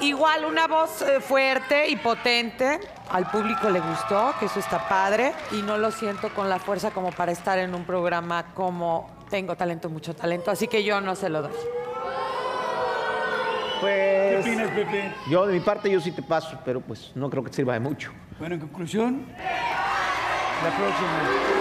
igual una voz fuerte y potente. Al público le gustó, que eso está padre. Y no lo siento con la fuerza como para estar en un programa como Tengo Talento, Mucho Talento. Así que yo no se lo doy. ¿Qué Pues opinas, Pepe? yo de mi parte yo sí te paso, pero pues no creo que te sirva de mucho. Bueno, en conclusión, la próxima.